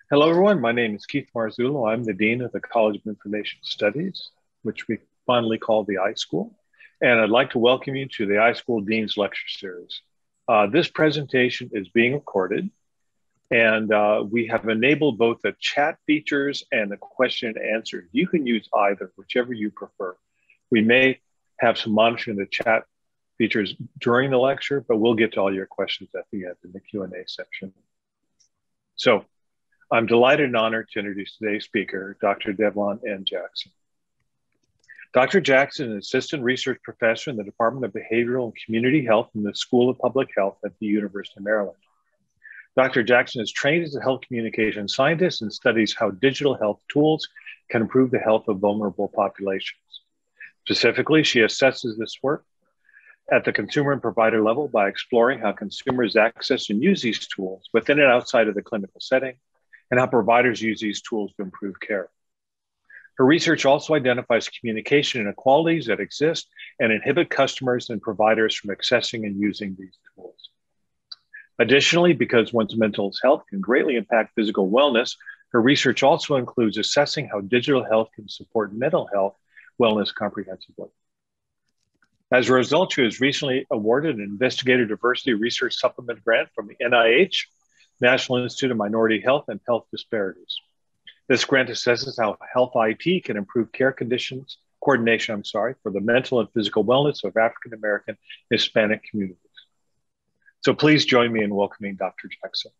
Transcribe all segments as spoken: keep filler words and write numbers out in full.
Hello, everyone. My name is Keith Marzullo. I'm the Dean of the College of Information Studies, which we fondly call the iSchool. And I'd like to welcome you to the iSchool Dean's Lecture Series. Uh, this presentation is being recorded, and uh, we have enabled both the chat features and the question and answer. You can use either, whichever you prefer. We may have some monitoring of the chat features during the lecture, but we'll get to all your questions at the end in the Q and A section. So, I'm delighted and honored to introduce today's speaker, Doctor Devlon N. Jackson. Doctor Jackson is an assistant research professor in the Department of Behavioral and Community Health in the School of Public Health at the University of Maryland. Doctor Jackson is trained as a health communication scientist and studies how digital health tools can improve the health of vulnerable populations. Specifically, she assesses this work at the consumer and provider level by exploring how consumers access and use these tools within and outside of the clinical setting, and how providers use these tools to improve care. Her research also identifies communication inequalities that exist and inhibit customers and providers from accessing and using these tools. Additionally, because one's mental health can greatly impact physical wellness, her research also includes assessing how digital health can support mental health wellness comprehensively. As a result, she was recently awarded an Investigator Diversity Research Supplement grant from the N I H, National Institute of Minority Health and Health Disparities. This grant assesses how health I T can improve care conditions, coordination, I'm sorry, for the mental and physical wellness of African American Hispanic communities. So please join me in welcoming Doctor Jackson.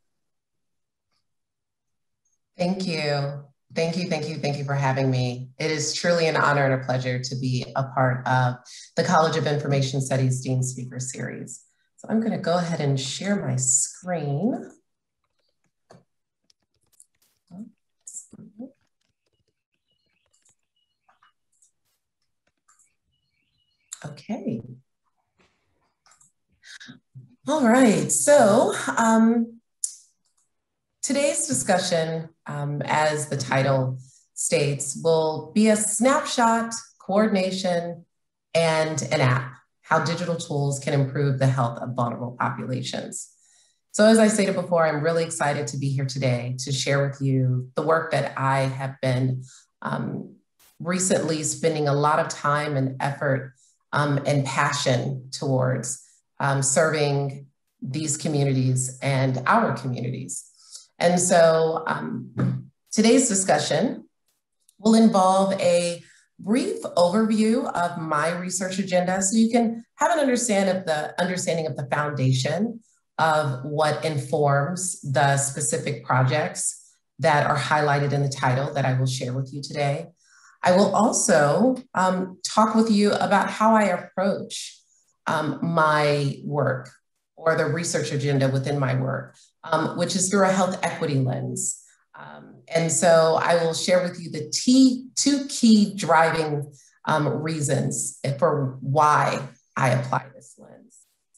Thank you. Thank you, thank you, thank you for having me. It is truly an honor and a pleasure to be a part of the College of Information Studies Dean Speaker Series. So I'm going to go ahead and share my screen. Okay. All right. So um, today's discussion, um, as the title states, will be a snapshot, coordination, and an app, how digital tools can improve the health of vulnerable populations. So as I stated before, I'm really excited to be here today to share with you the work that I have been um, recently spending a lot of time and effort um, and passion towards um, serving these communities and our communities. And so um, today's discussion will involve a brief overview of my research agenda so you can have an understand of the understanding of the foundation of what informs the specific projects that are highlighted in the title that I will share with you today. I will also um, talk with you about how I approach um, my work or the research agenda within my work, um, which is through a health equity lens. Um, and so I will share with you the t two key driving um, reasons for why I apply this lens.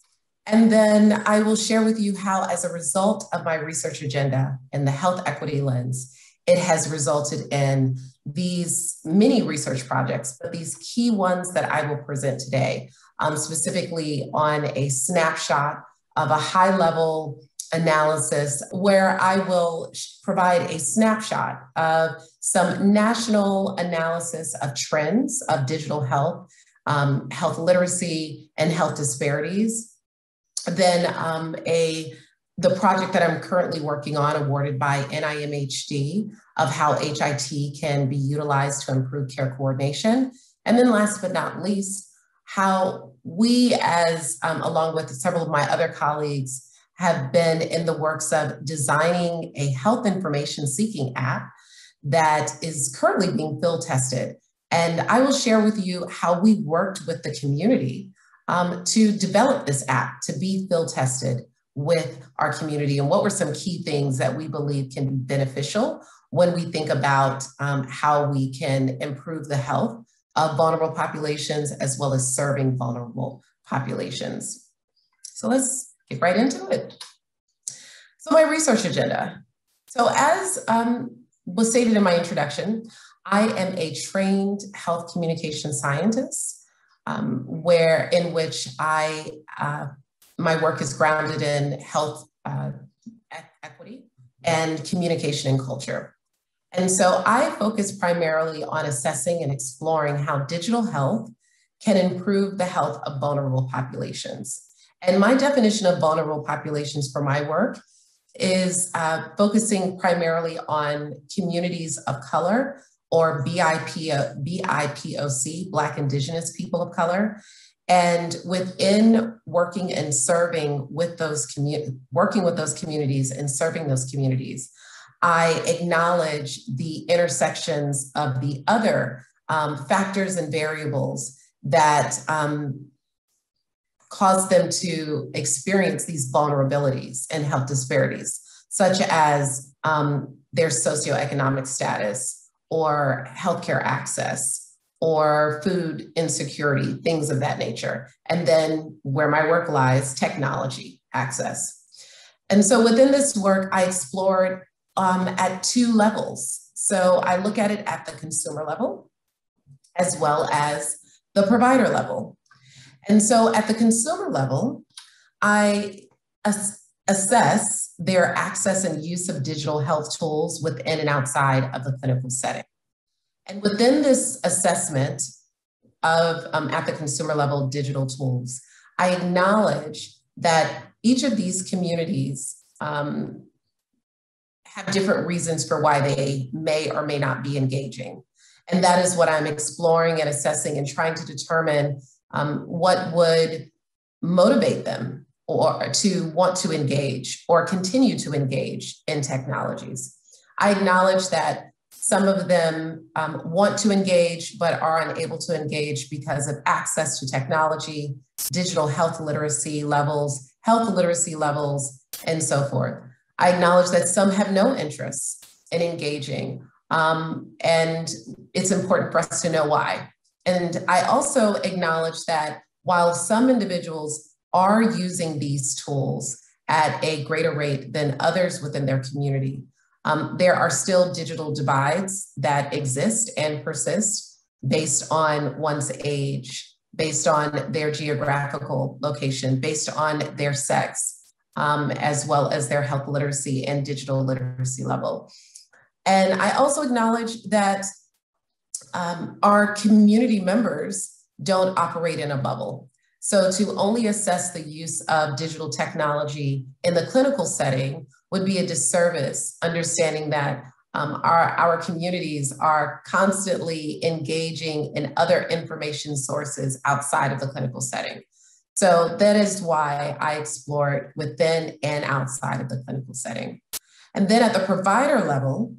And then I will share with you how, as a result of my research agenda and the health equity lens, it has resulted in these many research projects, but these key ones that I will present today, um, specifically on a snapshot of a high-level analysis where I will provide a snapshot of some national analysis of trends of digital health, um, health literacy, and health disparities. Then um, a, the project that I'm currently working on, awarded by N I M H D, of how H I T can be utilized to improve care coordination. And then last but not least, how we as, um, along with several of my other colleagues, have been in the works of designing a health information seeking app that is currently being field tested. And I will share with you how we worked with the community Um, to develop this app to be field tested with our community, and what were some key things that we believe can be beneficial when we think about um, how we can improve the health of vulnerable populations as well as serving vulnerable populations. So let's get right into it. So my research agenda. So as um, was stated in my introduction, I am a trained health communication scientist. Um, where in which I, uh, my work is grounded in health uh, equity and communication and culture. And so I focus primarily on assessing and exploring how digital health can improve the health of vulnerable populations. And my definition of vulnerable populations for my work is uh, focusing primarily on communities of color, or B I P O C, Black Indigenous people of color. And within working and serving with those commu- working with those communities and serving those communities, I acknowledge the intersections of the other um, factors and variables that um, cause them to experience these vulnerabilities and health disparities, such as um, their socioeconomic status or healthcare access or food insecurity, things of that nature. And then where my work lies, technology access. And so within this work, I explored um, at two levels. So I look at it at the consumer level, as well as the provider level. And so at the consumer level, I ass- assess their access and use of digital health tools within and outside of the clinical setting. And within this assessment of, um, at the consumer level, digital tools, I acknowledge that each of these communities um, have different reasons for why they may or may not be engaging. And that is what I'm exploring and assessing and trying to determine um, what would motivate them or to want to engage or continue to engage in technologies. I acknowledge that some of them um, want to engage, but are unable to engage because of access to technology, digital health literacy levels, health literacy levels, and so forth. I acknowledge that some have no interest in engaging, um, and it's important for us to know why. And I also acknowledge that while some individuals are using these tools at a greater rate than others within their community, um, there are still digital divides that exist and persist based on one's age, based on their geographical location, based on their sex, um, as well as their health literacy and digital literacy level. And I also acknowledge that um, our community members don't operate in a bubble. So to only assess the use of digital technology in the clinical setting would be a disservice, understanding that um, our, our communities are constantly engaging in other information sources outside of the clinical setting. So that is why I explore it within and outside of the clinical setting. And then at the provider level,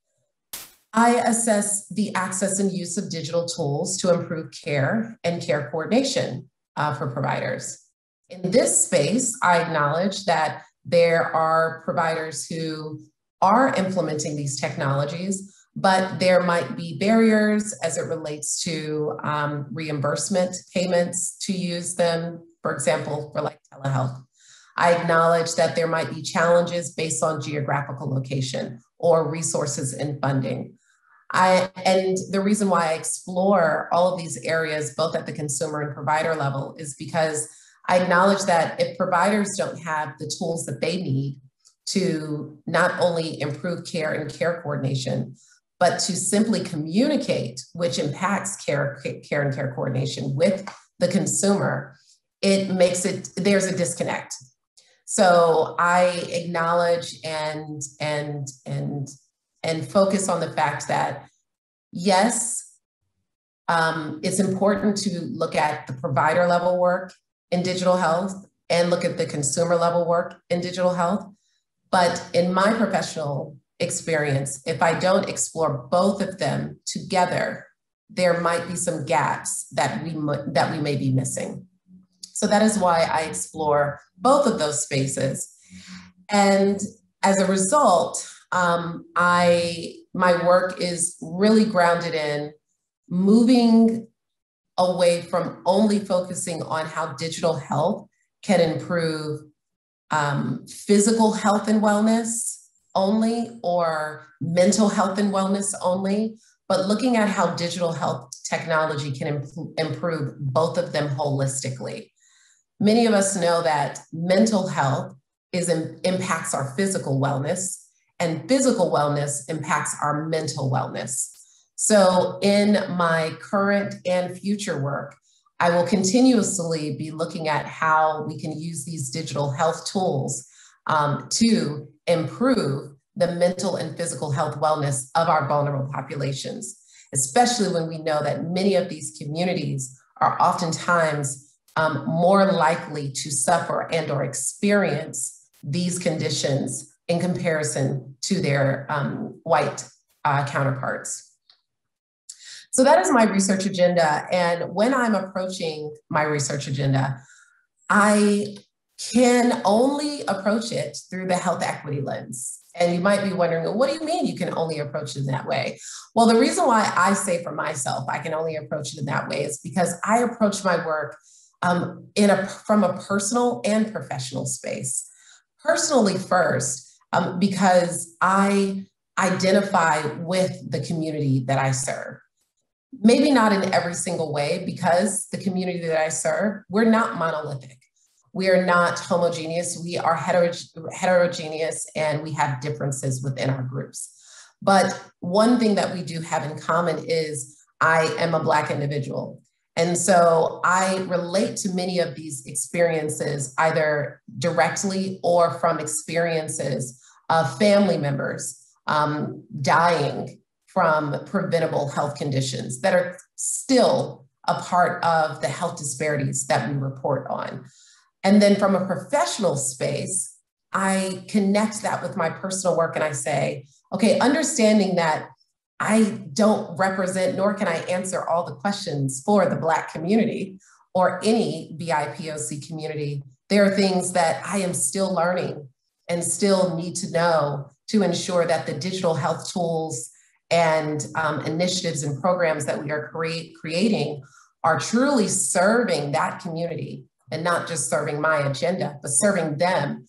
I assess the access and use of digital tools to improve care and care coordination uh, for providers. In this space, I acknowledge that there are providers who are implementing these technologies, but there might be barriers as it relates to um, reimbursement payments to use them, for example, for like telehealth. I acknowledge that there might be challenges based on geographical location or resources and funding. I, and the reason why I explore all of these areas, both at the consumer and provider level, is because I acknowledge that if providers don't have the tools that they need to not only improve care and care coordination, but to simply communicate, which impacts care, care and care coordination with the consumer, it makes it, there's a disconnect. So I acknowledge and, and, and, and focus on the fact that, yes, um, it's important to look at the provider level work in digital health and look at the consumer level work in digital health. But in my professional experience, if I don't explore both of them together, there might be some gaps that we, that we may be missing. So that is why I explore both of those spaces. And as a result, um, I, my work is really grounded in moving away from only focusing on how digital health can improve um, physical health and wellness only, or mental health and wellness only, but looking at how digital health technology can imp- improve both of them holistically. Many of us know that mental health is in, impacts our physical wellness, and physical wellness impacts our mental wellness. So in my current and future work, I will continuously be looking at how we can use these digital health tools um, to improve the mental and physical health wellness of our vulnerable populations, especially when we know that many of these communities are oftentimes um, more likely to suffer and or experience these conditions in comparison to their um, white uh, counterparts. So that is my research agenda. And when I'm approaching my research agenda, I can only approach it through the health equity lens. And you might be wondering, well, what do you mean you can only approach it in that way? Well, the reason why I say for myself, I can only approach it in that way is because I approach my work um, in a, from a personal and professional space. Personally first, um, because I identify with the community that I serve. Maybe not in every single way, because the community that I serve, we're not monolithic. We are not homogeneous. We are heterogeneous, and we have differences within our groups. But one thing that we do have in common is I am a Black individual. And so I relate to many of these experiences, either directly or from experiences of family members um, dying from preventable health conditions that are still a part of the health disparities that we report on. And then from a professional space, I connect that with my personal work and I say, okay, understanding that I don't represent nor can I answer all the questions for the Black community or any B I P O C community, there are things that I am still learning and still need to know to ensure that the digital health tools and um, initiatives and programs that we are create, creating are truly serving that community and not just serving my agenda, but serving them.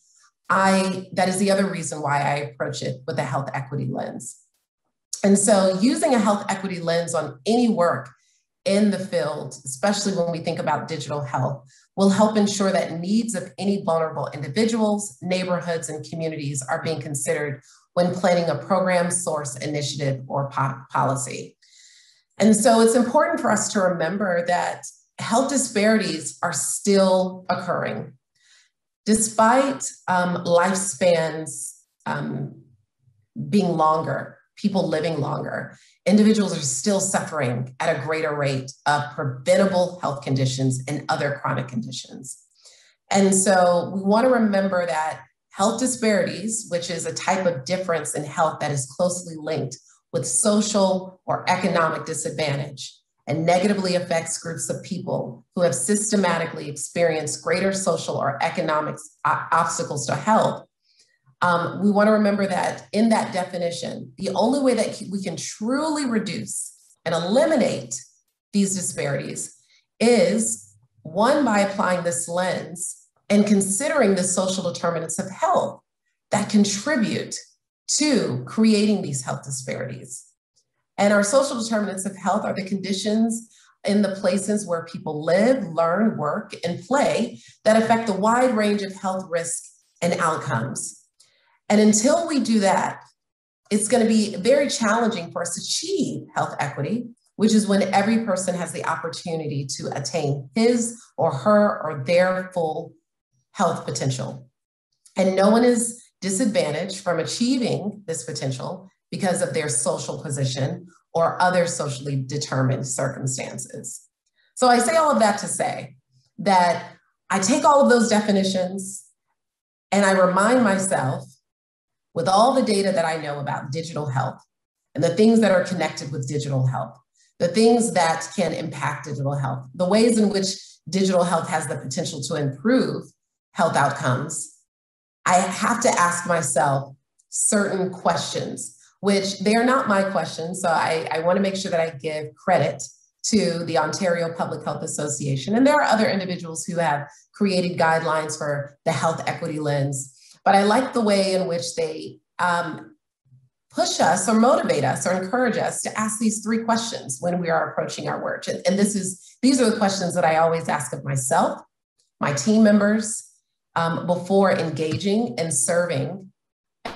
I, that is the other reason why I approach it with a health equity lens. And so using a health equity lens on any work in the field, especially when we think about digital health, will help ensure that needs of any vulnerable individuals, neighborhoods, and communities are being considered when planning a program, source, initiative, or po- policy. And so it's important for us to remember that health disparities are still occurring. Despite um, lifespans um, being longer, people living longer, individuals are still suffering at a greater rate of preventable health conditions and other chronic conditions. And so we want to remember that health disparities, which is a type of difference in health that is closely linked with social or economic disadvantage and negatively affects groups of people who have systematically experienced greater social or economic obstacles to health. Um, we want to remember that in that definition, the only way that we can truly reduce and eliminate these disparities is, one, by applying this lens and considering the social determinants of health that contribute to creating these health disparities. And our social determinants of health are the conditions in the places where people live, learn, work, and play that affect a wide range of health risks and outcomes. And until we do that, it's going to be very challenging for us to achieve health equity, which is when every person has the opportunity to attain his or her or their full health potential. And no one is disadvantaged from achieving this potential because of their social position or other socially determined circumstances. So I say all of that to say that I take all of those definitions and I remind myself, with all the data that I know about digital health and the things that are connected with digital health, the things that can impact digital health, the ways in which digital health has the potential to improve health outcomes, I have to ask myself certain questions, which they are not my questions. So I, I want to make sure that I give credit to the Ontario Public Health Association. And there are other individuals who have created guidelines for the health equity lens. But I like the way in which they um, push us or motivate us or encourage us to ask these three questions when we are approaching our work. And, and this is, these are the questions that I always ask of myself, my team members, um, before engaging and serving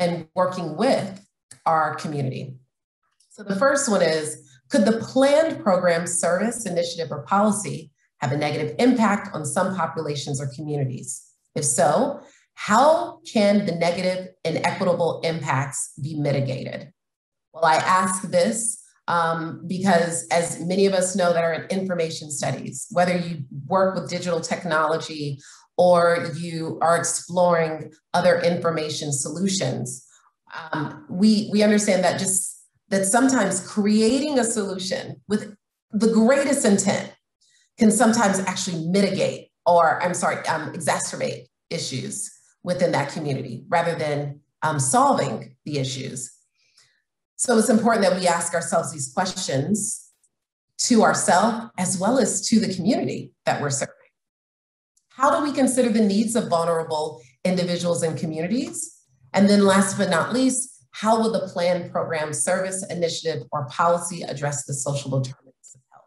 and working with our community. So the first one is, could the planned program, service, initiative, or policy have a negative impact on some populations or communities? If so, how can the negative and equitable impacts be mitigated? Well, I ask this um, because, as many of us know that are in information studies, whether you work with digital technology or you are exploring other information solutions, um, we, we understand that just that sometimes creating a solution with the greatest intent can sometimes actually mitigate or, I'm sorry, um, exacerbate issues within that community rather than um, solving the issues. So it's important that we ask ourselves these questions to ourselves as well as to the community that we're serving. How do we consider the needs of vulnerable individuals and communities? And then last but not least, how will the planned program, service, initiative, or policy address the social determinants of health?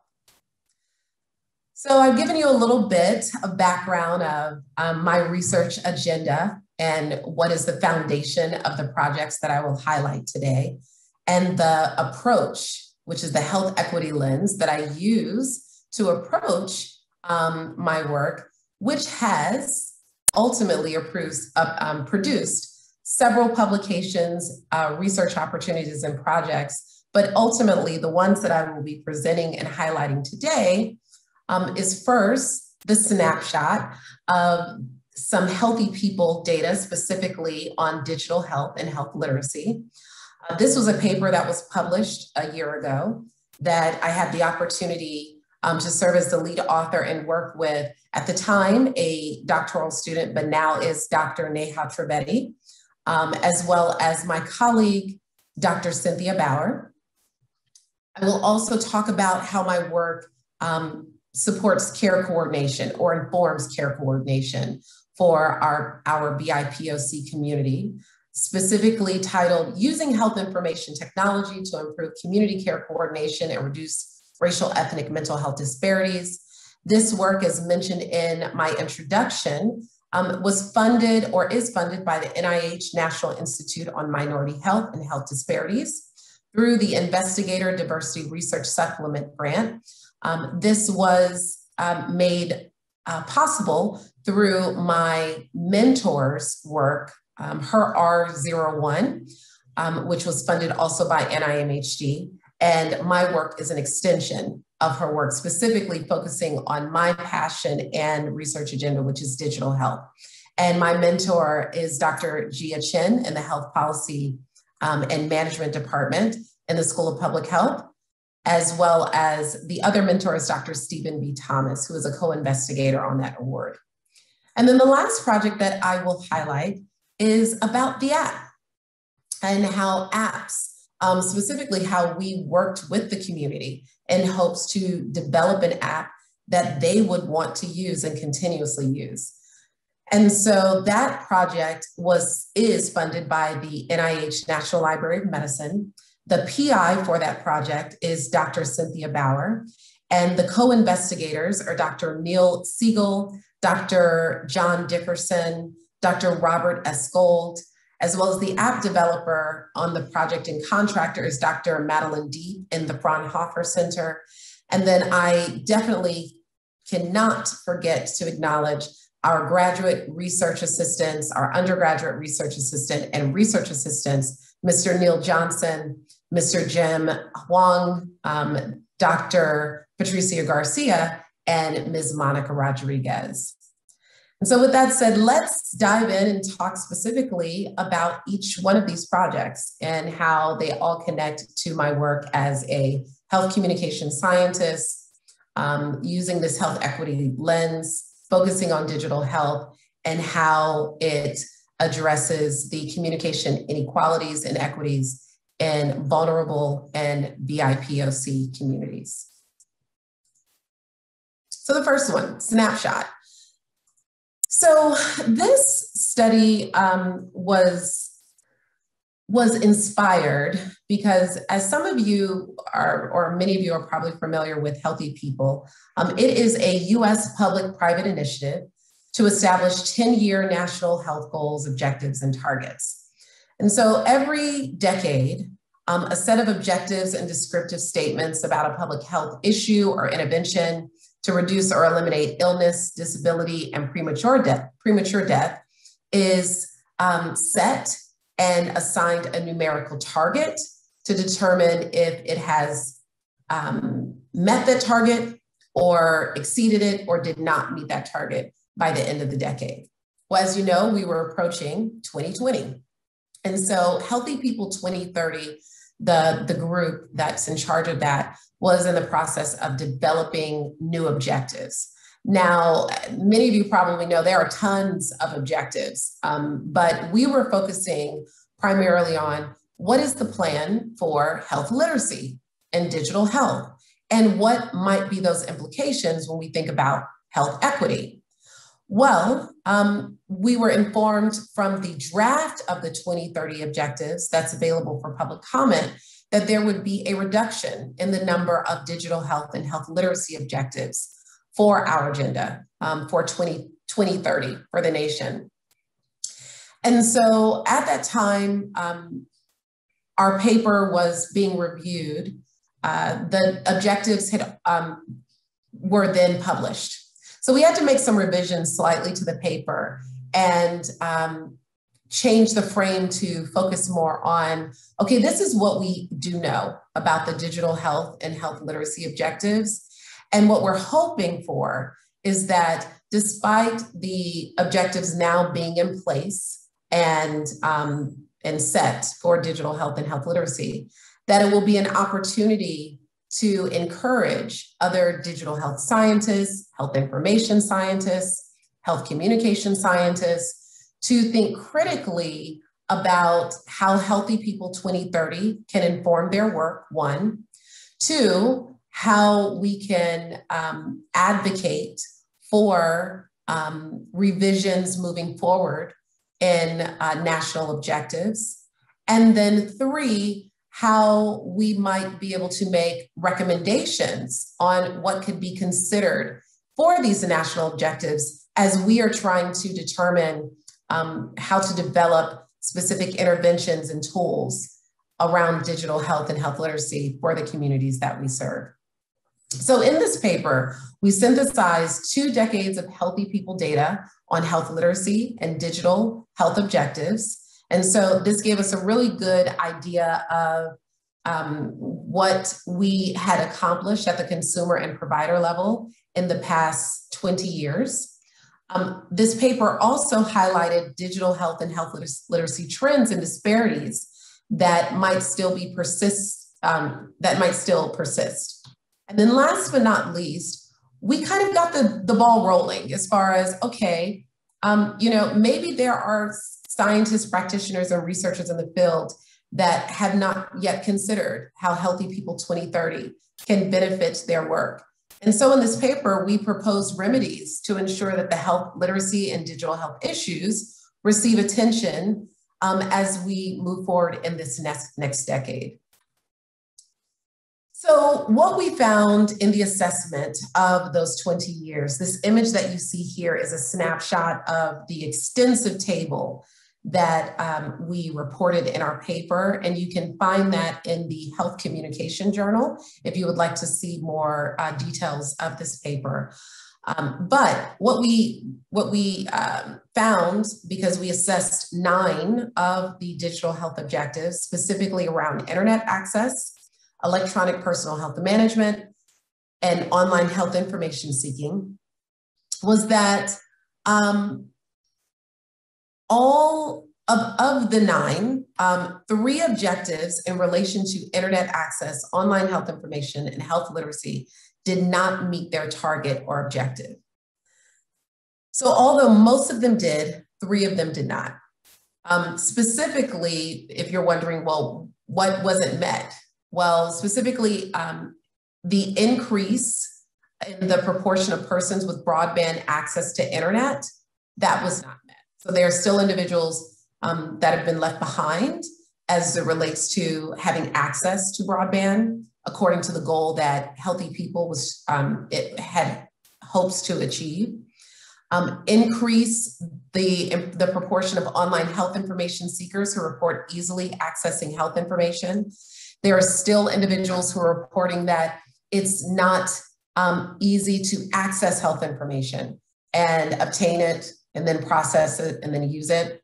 So I've given you a little bit of background of um, my research agenda and what is the foundation of the projects that I will highlight today, and the approach, which is the health equity lens that I use to approach um, my work, which has ultimately approved, uh, um, produced several publications, uh, research opportunities, and projects. But ultimately, the ones that I will be presenting and highlighting today um, is first the snapshot of some healthy people data, specifically on digital health and health literacy. Uh, this was a paper that was published a year ago that I had the opportunity um, to serve as the lead author and work with, at the time, a doctoral student, but now is Doctor Neha Trivedi, um, as well as my colleague, Doctor Cynthia Bauer. I will also talk about how my work um, supports care coordination or informs care coordination for our, our B I P O C community, specifically titled Using Health Information Technology to Improve Community Care Coordination and Reduce Racial, Ethnic, Mental Health Disparities. This work, as mentioned in my introduction, um, was funded or is funded by the N I H National Institute on Minority Health and Health Disparities through the Investigator Diversity Research Supplement Grant. Um, this was um, made uh, possible through my mentor's work, um, her R zero one, um, which was funded also by N I M H D. And my work is an extension of her work, specifically focusing on my passion and research agenda, which is digital health. And my mentor is Doctor Jia Chen in the Health Policy um, and Management Department in the School of Public Health, as well as the other mentor is Doctor Stephen B. Thomas, who is a co-investigator on that award. And then the last project that I will highlight is about the app and how apps, um, specifically how we worked with the community in hopes to develop an app that they would want to use and continuously use. And so that project was, is funded by the N I H National Library of Medicine. The P I for that project is Doctor Cynthia Bauer, and the co-investigators are Doctor Neil Siegel, Doctor John Dickerson, Doctor Robert S. Gold, as well as the app developer on the project and contractor is Doctor Madeline Deep in the Fraunhofer Center. And then I definitely cannot forget to acknowledge our graduate research assistants, our undergraduate research assistant and research assistants, Mister Neil Johnson, Mister Jim Huang, um, Doctor Patricia Garcia, and Miz Monica Rodriguez. And so with that said, let's dive in and talk specifically about each one of these projects and how they all connect to my work as a health communication scientist, um, using this health equity lens, focusing on digital health, and how it addresses the communication inequalities and equities in vulnerable and B I P O C communities. So the first one, Snapshot. So this study um, was, was inspired because, as some of you are, or many of you are probably familiar with Healthy People, um, it is a U S public-private initiative to establish ten-year national health goals, objectives, and targets. And so every decade, um, a set of objectives and descriptive statements about a public health issue or intervention to reduce or eliminate illness, disability, and premature death, premature death is um, set and assigned a numerical target to determine if it has um, met that target or exceeded it or did not meet that target by the end of the decade. Well, as you know, we were approaching twenty twenty. And so Healthy People twenty thirty, the, the group that's in charge of that, was in the process of developing new objectives. Now, many of you probably know there are tons of objectives, um, but we were focusing primarily on what is the plan for health literacy and digital health, and what might be those implications when we think about health equity. Well, um, we were informed from the draft of the twenty thirty objectives that's available for public comment that there would be a reduction in the number of digital health and health literacy objectives for our agenda um, for twenty thirty for the nation. And so at that time, um, our paper was being reviewed. Uh, the objectives had um, were then published. So we had to make some revisions slightly to the paper and um, change the frame to focus more on, okay, this is what we do know about the digital health and health literacy objectives. And what we're hoping for is that despite the objectives now being in place and, um, and set for digital health and health literacy, that it will be an opportunity to encourage other digital health scientists, health information scientists, health communication scientists to think critically about how Healthy People twenty thirty can inform their work, one. Two, how we can um, advocate for um, revisions moving forward in uh, national objectives. And then three, how we might be able to make recommendations on what could be considered for these national objectives as we are trying to determine um, how to develop specific interventions and tools around digital health and health literacy for the communities that we serve. So in this paper, we synthesized two decades of Healthy People data on health literacy and digital health objectives. And so this gave us a really good idea of um, what we had accomplished at the consumer and provider level in the past twenty years. Um, this paper also highlighted digital health and health literacy trends and disparities that might still be persist, um, that might still persist. And then last but not least, we kind of got the, the ball rolling as far as, okay, um, you know, maybe there are scientists, practitioners, and researchers in the field that have not yet considered how Healthy People twenty thirty can benefit their work. And so in this paper, we proposed remedies to ensure that the health literacy and digital health issues receive attention um, as we move forward in this next, next decade. So what we found in the assessment of those twenty years, this image that you see here is a snapshot of the extensive table that um, we reported in our paper, and you can find that in the Health Communication Journal if you would like to see more uh, details of this paper. Um, but what we, what we um, found, because we assessed nine of the digital health objectives, specifically around internet access, electronic personal health management, and online health information seeking, was that um, all of, of the nine, um, three objectives in relation to internet access, online health information, and health literacy did not meet their target or objective. So although most of them did, three of them did not. Um, specifically, if you're wondering, well, what wasn't met? Well, specifically, um, the increase in the proportion of persons with broadband access to internet, that was not met. So there are still individuals um, that have been left behind as it relates to having access to broadband, according to the goal that Healthy People was um, it had hopes to achieve. um, increase the, the proportion of online health information seekers who report easily accessing health information. There are still individuals who are reporting that it's not um, easy to access health information and obtain it and then process it and then use it.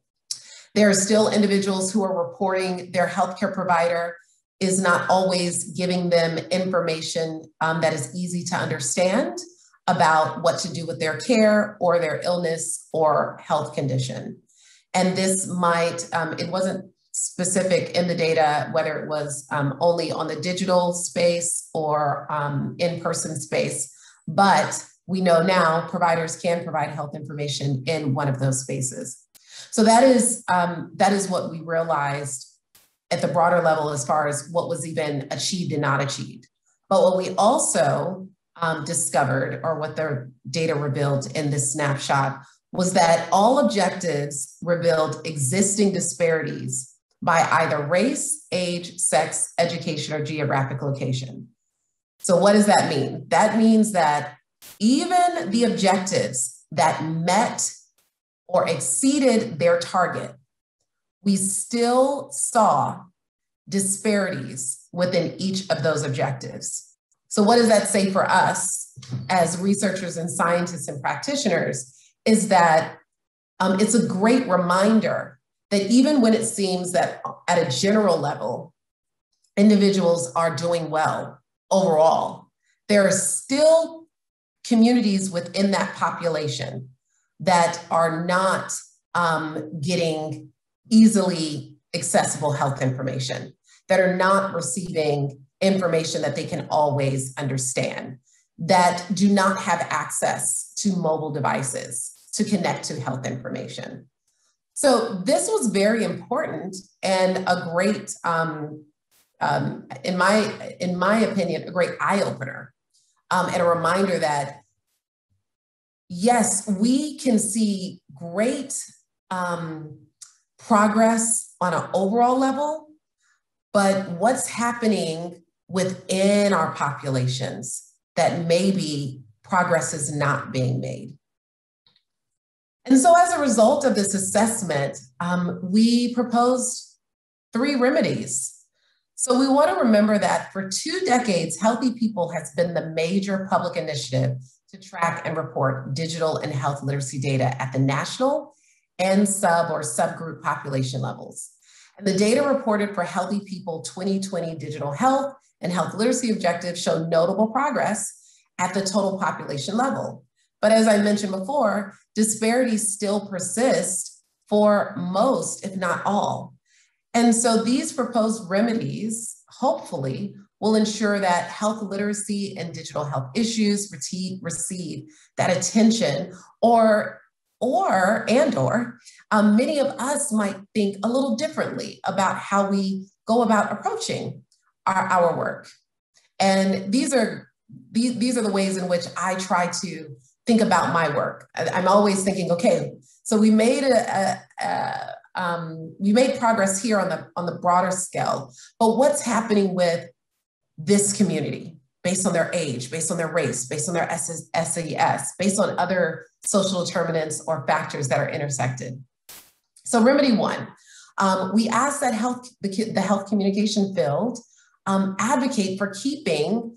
There are still individuals who are reporting their healthcare provider is not always giving them information um, that is easy to understand about what to do with their care or their illness or health condition. And this might, um, it wasn't specific in the data, whether it was um, only on the digital space or um, in-person space, but we know now providers can provide health information in one of those spaces. So that is, um, that is what we realized at the broader level as far as what was even achieved and not achieved. But what we also um, discovered, or what the data revealed in this snapshot, was that all objectives revealed existing disparities by either race, age, sex, education, or geographic location. So what does that mean? That means that even the objectives that met or exceeded their target, we still saw disparities within each of those objectives. So what does that say for us as researchers and scientists and practitioners is that um, it's a great reminder that even when it seems that at a general level, individuals are doing well overall, there are still communities within that population that are not um, getting easily accessible health information, that are not receiving information that they can always understand, that do not have access to mobile devices to connect to health information. So this was very important and a great, um, um, in my in my opinion, a great eye-opener um, and a reminder that, yes, we can see great um, progress on an overall level, but what's happening within our populations that maybe progress is not being made. And so as a result of this assessment, um, we proposed three remedies. So we want to remember that for two decades, Healthy People has been the major public initiative to track and report digital and health literacy data at the national and sub or subgroup population levels. And the data reported for Healthy People twenty twenty digital health and health literacy objectives show notable progress at the total population level. But as I mentioned before, disparities still persist for most, if not all. And so these proposed remedies, hopefully, will ensure that health literacy and digital health issues receive that attention, or, or and or um, many of us might think a little differently about how we go about approaching our, our work. And these are, these, these are the ways in which I try to think about my work. I'm always thinking, okay, so we made a, a, a um, we made progress here on the on the broader scale, but what's happening with this community based on their age, based on their race, based on their S E S, based on other social determinants or factors that are intersected? So remedy one, um, we ask that health the, the health communication field um, advocate for keeping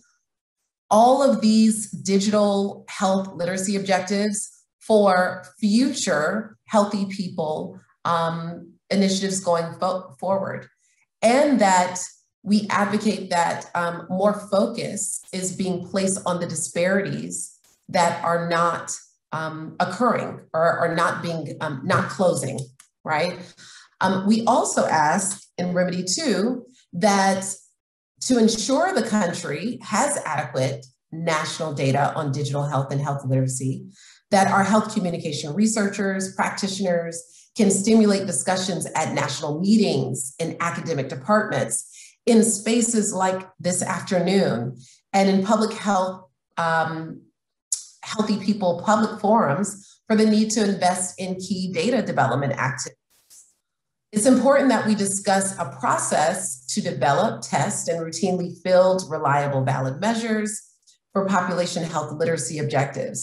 all of these digital health literacy objectives for future Healthy People um, initiatives going fo forward. And that we advocate that um, more focus is being placed on the disparities that are not um, occurring or are not being, um, not closing, right? Um, we also ask in remedy two that to ensure the country has adequate national data on digital health and health literacy, that our health communication researchers, practitioners can stimulate discussions at national meetings in academic departments, in spaces like this afternoon, and in public health, um, Healthy People public forums for the need to invest in key data development activities. It's important that we discuss a process to develop, test, and routinely field reliable, valid measures for population health literacy objectives.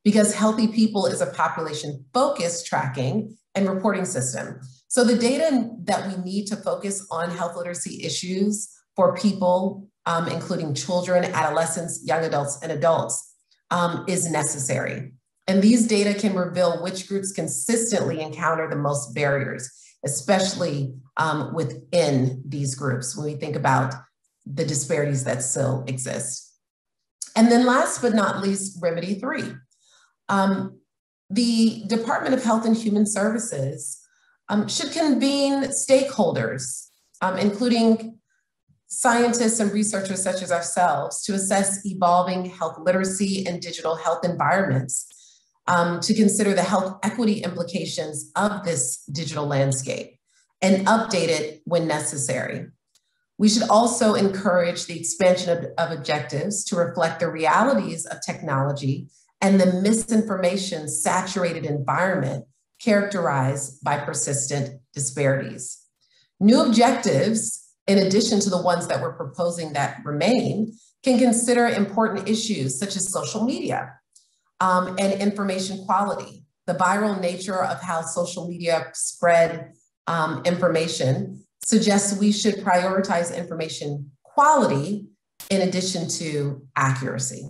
because Healthy People is a population-focused tracking and reporting system. So the data that we need to focus on health literacy issues for people, um, including children, adolescents, young adults, and adults, um, is necessary. And these data can reveal which groups consistently encounter the most barriers, especially um, within these groups when we think about the disparities that still exist. And then last but not least, remedy three. Um, the Department of Health and Human Services um, should convene stakeholders, um, including scientists and researchers such as ourselves, to assess evolving health literacy and digital health environments, um, to consider the health equity implications of this digital landscape and update it when necessary. We should also encourage the expansion of, of objectives to reflect the realities of technology and the misinformation saturated environment characterized by persistent disparities. New objectives, in addition to the ones that we're proposing that remain, can consider important issues such as social media um, and information quality, the viral nature of how social media spread um, information suggests we should prioritize information quality in addition to accuracy.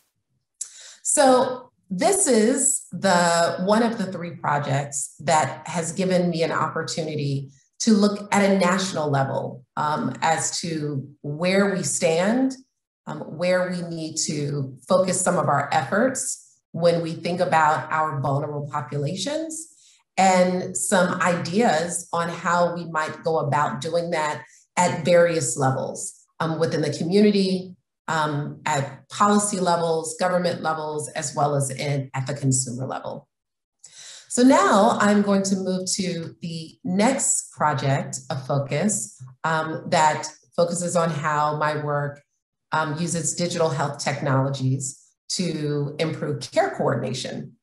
So this is the one of the three projects that has given me an opportunity to look at a national level um, as to where we stand, um, where we need to focus some of our efforts when we think about our vulnerable populations, and some ideas on how we might go about doing that at various levels um, within the community, um, at policy levels, government levels, as well as in, at the consumer level. So now I'm going to move to the next project of focus um, that focuses on how my work um, uses digital health technologies to improve care coordination.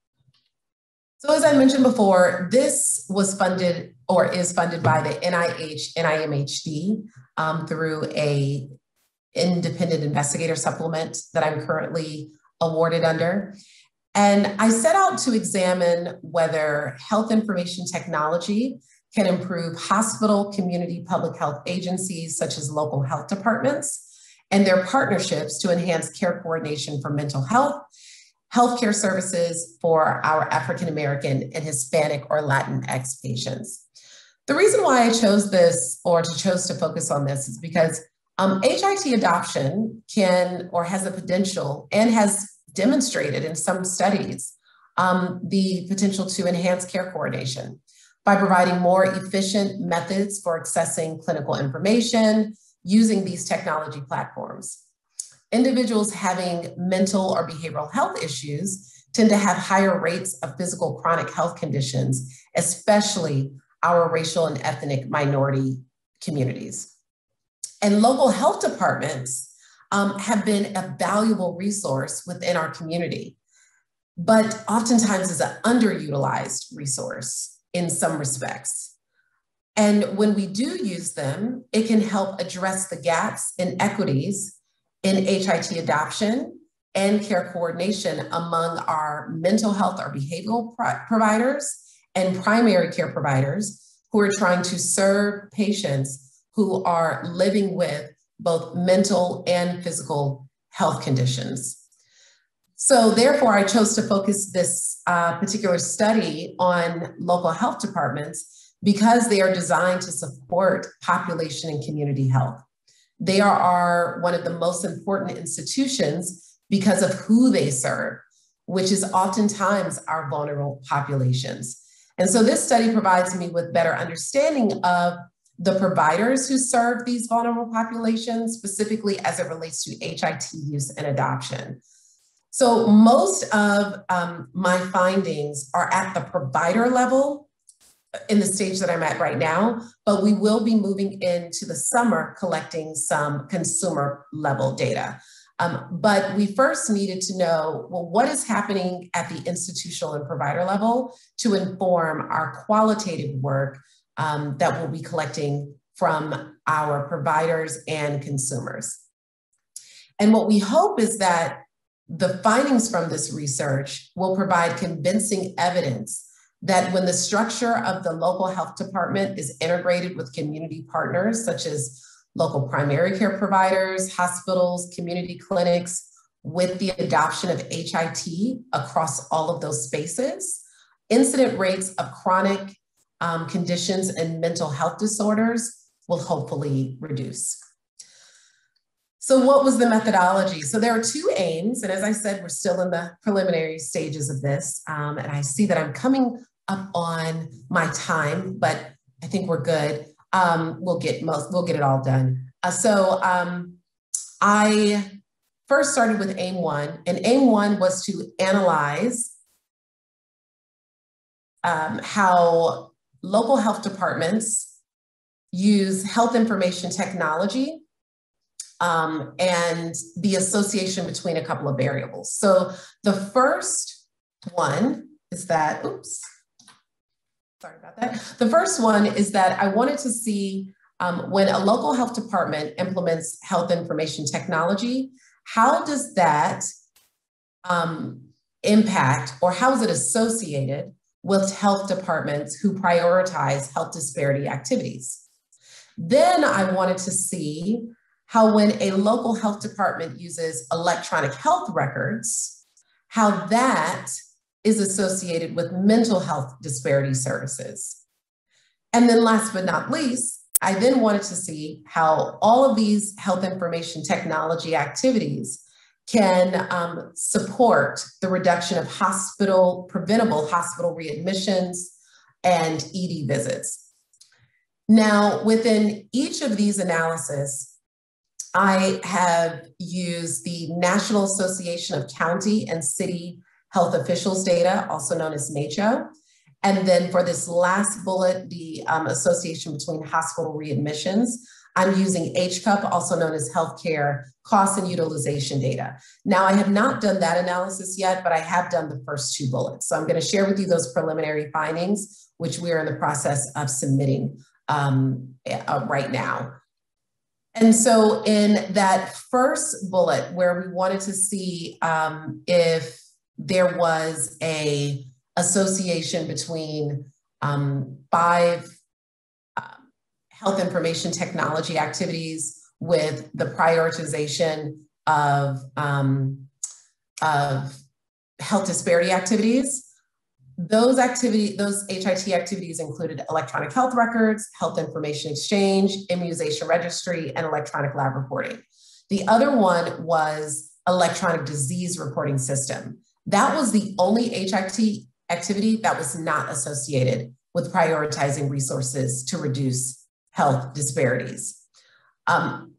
So as I mentioned before, this was funded or is funded by the N I H, N I M H D um, through a independent investigator supplement that I'm currently awarded under. And I set out to examine whether health information technology can improve hospital, community public health agencies, such as local health departments, and their partnerships to enhance care coordination for mental health, healthcare services for our African-American and Hispanic or Latinx patients. The reason why I chose this or to chose to focus on this is because um, H I T adoption can or has the potential and has demonstrated in some studies um, the potential to enhance care coordination by providing more efficient methods for accessing clinical information using these technology platforms. Individuals having mental or behavioral health issues tend to have higher rates of physical chronic health conditions, especially our racial and ethnic minority communities. And local health departments um, have been a valuable resource within our community, but oftentimes is an underutilized resource in some respects. And when we do use them, it can help address the gaps and equities in H I T adoption and care coordination among our mental health or behavioral pro providers and primary care providers who are trying to serve patients who are living with both mental and physical health conditions. So therefore, I chose to focus this uh, particular study on local health departments because they are designed to support population and community health. They are, are one of the most important institutions because of who they serve, which is oftentimes our vulnerable populations. And so this study provides me with better understanding of the providers who serve these vulnerable populations, specifically as it relates to H I T use and adoption. So most of um, my findings are at the provider level in the stage that I'm at right now, but we will be moving into the summer collecting some consumer level data. Um, but we first needed to know, well, what is happening at the institutional and provider level to inform our qualitative work um, that we'll be collecting from our providers and consumers. And what we hope is that the findings from this research will provide convincing evidence that when the structure of the local health department is integrated with community partners, such as local primary care providers, hospitals, community clinics, with the adoption of H I T across all of those spaces, incident rates of chronic um, conditions and mental health disorders will hopefully reduce. So what was the methodology? So there are two aims, and as I said, we're still in the preliminary stages of this, um, and I see that I'm coming up on my time, but I think we're good. Um, we'll get most, we'll get it all done. Uh, so um, I first started with aim one, and aim one was to analyze um, how local health departments use health information technology um, and the association between a couple of variables. So the first one is that, oops, sorry about that. The first one is that I wanted to see um, when a local health department implements health information technology, how does that um, impact, or how is it associated with health departments who prioritize health disparity activities? Then I wanted to see how when a local health department uses electronic health records, how that is associated with mental health disparity services. And then last but not least, I then wanted to see how all of these health information technology activities can um, support the reduction of hospital, preventable hospital readmissions and E D visits. Now, within each of these analyses, I have used the National Association of County and City Health Officials data, also known as NACCHO. And then for this last bullet, the um, association between hospital readmissions, I'm using H C U P, also known as healthcare cost and utilization data. Now, I have not done that analysis yet, but I have done the first two bullets. So I'm going to share with you those preliminary findings, which we are in the process of submitting um, uh, right now. And so in that first bullet where we wanted to see um, if there was a association between um, five um, health information technology activities with the prioritization of, um, of health disparity activities. Those activity, those H I T activities included electronic health records, health information exchange, immunization registry, and electronic lab reporting. The other one was electronic disease reporting system. That was the only H I T activity that was not associated with prioritizing resources to reduce health disparities. Um,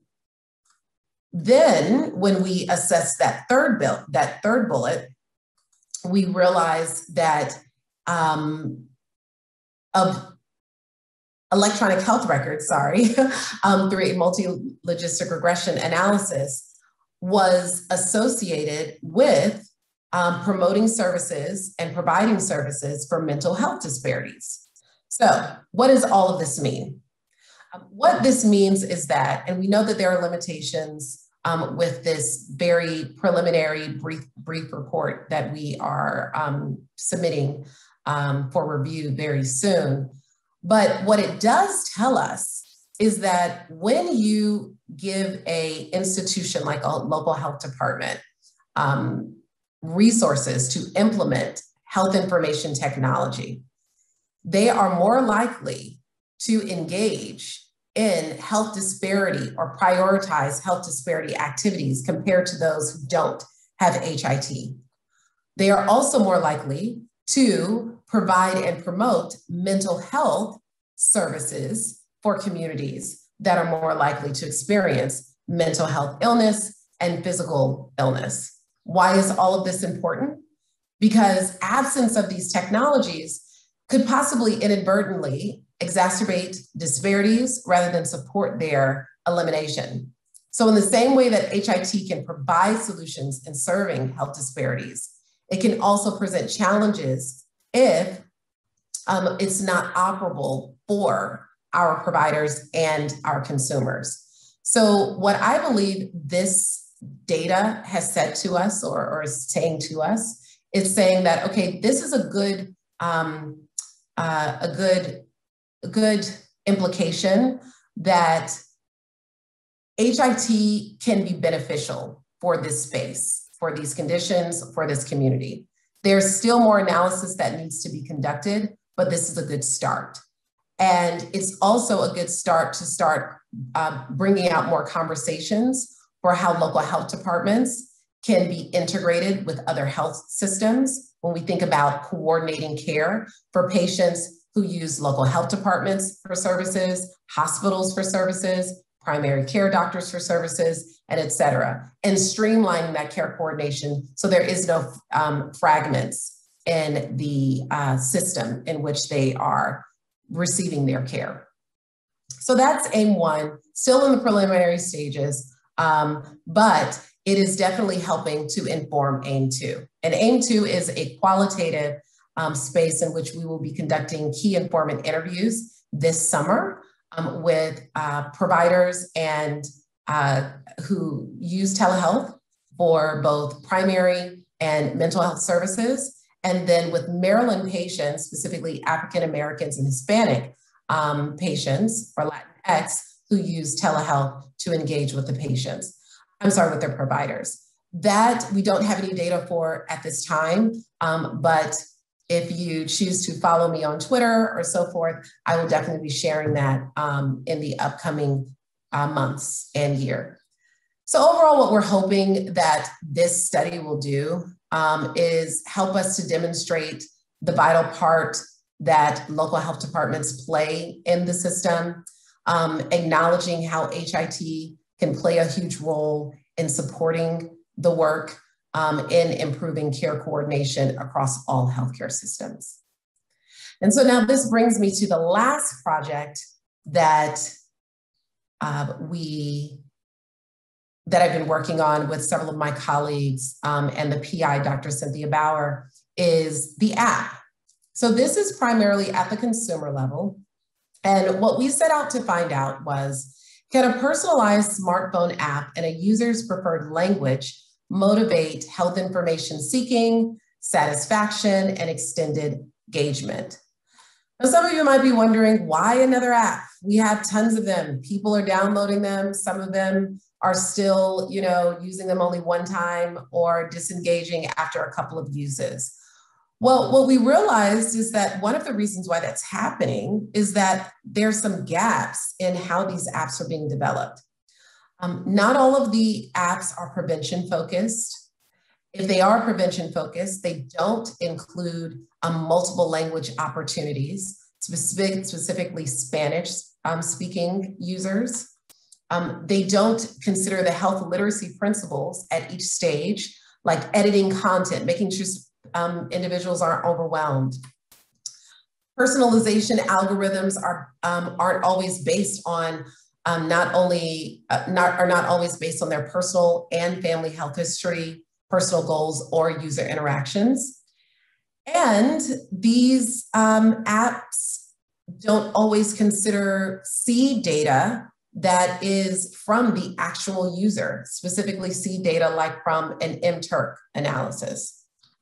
then when we assessed that third bill, that third bullet, we realized that um, of electronic health records, sorry, um, through a multi-logistic regression analysis was associated with um, promoting services and providing services for mental health disparities. So what does all of this mean? Um, what this means is that, and we know that there are limitations um, with this very preliminary brief, brief report that we are um, submitting um, for review very soon. But what it does tell us is that when you give a institution like a local health department um, resources to implement health information technology, they are more likely to engage in health disparity or prioritize health disparity activities compared to those who don't have H I T. They are also more likely to provide and promote mental health services for communities that are more likely to experience mental health illness and physical illness. Why is all of this important? Because absence of these technologies could possibly inadvertently exacerbate disparities rather than support their elimination. So in the same way that H I T can provide solutions in serving health disparities, it can also present challenges if um, it's not operable for our providers and our consumers. So what I believe this data has said to us or, or is saying to us. It's saying that, okay, this is a good, um, uh, a good, a good implication that H I T can be beneficial for this space, for these conditions, for this community. There's still more analysis that needs to be conducted, but this is a good start. And it's also a good start to start uh, bringing out more conversations for how local health departments can be integrated with other health systems when we think about coordinating care for patients who use local health departments for services, hospitals for services, primary care doctors for services, and et cetera, and streamlining that care coordination so there is no um, fragments in the uh, system in which they are receiving their care. So that's aim one, still in the preliminary stages, um, but it is definitely helping to inform aim two. And aim two is a qualitative um, space in which we will be conducting key informant interviews this summer um, with uh, providers and uh, who use telehealth for both primary and mental health services. And then with Maryland patients, specifically African Americans and Hispanic um, patients or Latinx who use telehealth to engage with the patients. I'm sorry, with their providers. That we don't have any data for at this time, um, but if you choose to follow me on Twitter or so forth, I will definitely be sharing that um, in the upcoming uh, months and year. So overall, what we're hoping that this study will do um, is help us to demonstrate the vital part that local health departments play in the system, um, acknowledging how H I T can play a huge role in supporting the work um, in improving care coordination across all healthcare systems. And so now this brings me to the last project that uh, we that I've been working on with several of my colleagues um, and the P I, Doctor Cynthia Bauer, is the app. So this is primarily at the consumer level. And what we set out to find out was, can a personalized smartphone app and a user's preferred language motivate health information seeking, satisfaction, and extended engagement? Now, some of you might be wondering, why another app? We have tons of them. People are downloading them. Some of them are still, you know, using them only one time or disengaging after a couple of uses. Well, what we realized is that one of the reasons why that's happening is that there's some gaps in how these apps are being developed. Um, not all of the apps are prevention focused. If they are prevention focused, they don't include um, multiple language opportunities, specific, specifically Spanish um, speaking users. Um, they don't consider the health literacy principles at each stage, like editing content, making sure um, individuals aren't overwhelmed. Personalization algorithms are, um, aren't always based on um, not only, uh, not, are not always based on their personal and family health history, personal goals, or user interactions. And these um, apps don't always consider seed data that is from the actual user, specifically seed data like from an mTurk analysis.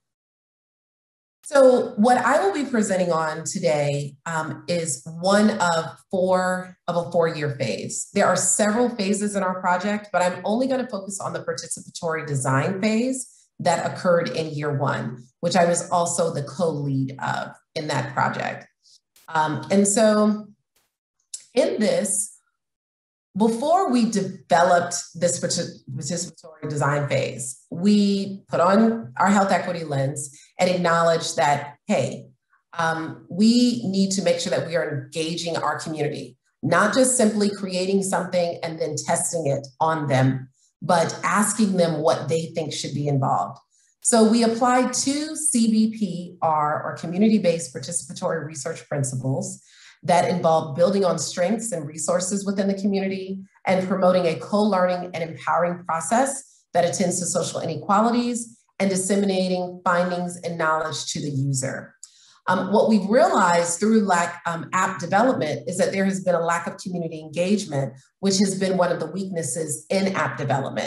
So what I will be presenting on today um, is one of four of a four-year phase. There are several phases in our project, but I'm only going to focus on the participatory design phase that occurred in year one, which I was also the co-lead of in that project. Um, and so in this, before we developed this participatory design phase, we put on our health equity lens and acknowledged that, hey, um, we need to make sure that we are engaging our community, not just simply creating something and then testing it on them, but asking them what they think should be involved. So we applied two C B P R, or community-based participatory research principles, that involve building on strengths and resources within the community and promoting a co-learning and empowering process that attends to social inequalities and disseminating findings and knowledge to the user. Um, what we've realized through lack, um, app development is that there has been a lack of community engagement, which has been one of the weaknesses in app development.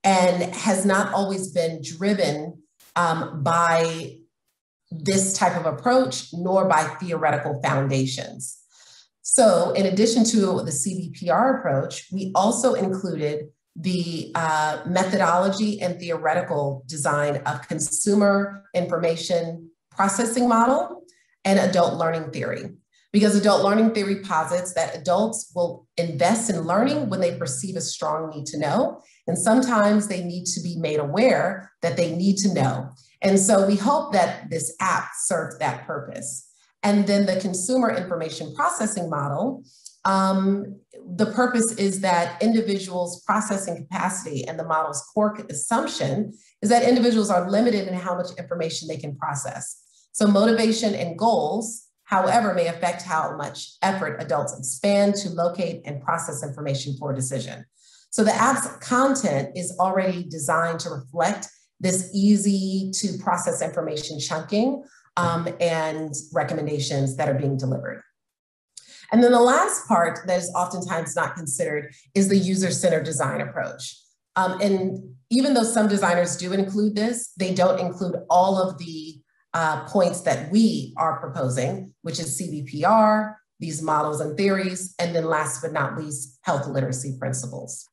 and has not always been driven um, by this type of approach, nor by theoretical foundations. So in addition to the C B P R approach, we also included the uh, methodology and theoretical design of consumer information processing model and adult learning theory. Because adult learning theory posits that adults will invest in learning when they perceive a strong need to know, and sometimes they need to be made aware that they need to know. And so we hope that this app serves that purpose. And then the consumer information processing model, um, the purpose is that individuals' processing capacity, and the model's core assumption is that individuals are limited in how much information they can process. So motivation and goals, however, may affect how much effort adults expand to locate and process information for a decision. So the app's content is already designed to reflect this easy to process information chunking um, and recommendations that are being delivered. And then the last part that is oftentimes not considered is the user-centered design approach. Um, and even though some designers do include this, they don't include all of the uh, points that we are proposing, which is C B P R, these models and theories, and then last but not least, health literacy principles.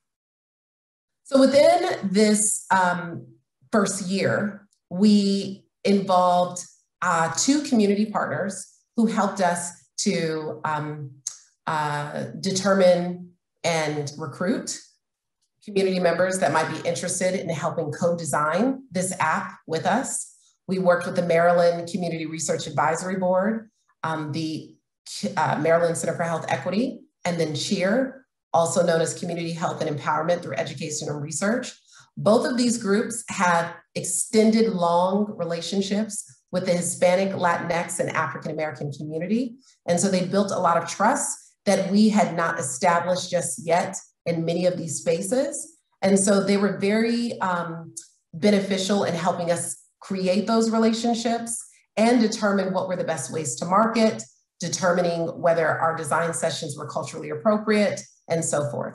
So within this um, first year, we involved uh, two community partners who helped us to um, uh, determine and recruit community members that might be interested in helping co-design this app with us. We worked with the Maryland Community Research Advisory Board, um, the uh, Maryland Center for Health Equity, and then CHEER, also known as Community Health and Empowerment through Education and Research. Both of these groups have extended long relationships with the Hispanic, Latinx, and African American community. And so they built a lot of trust that we had not established just yet in many of these spaces. And so they were very um, beneficial in helping us create those relationships and determine what were the best ways to market, determining whether our design sessions were culturally appropriate, and so forth.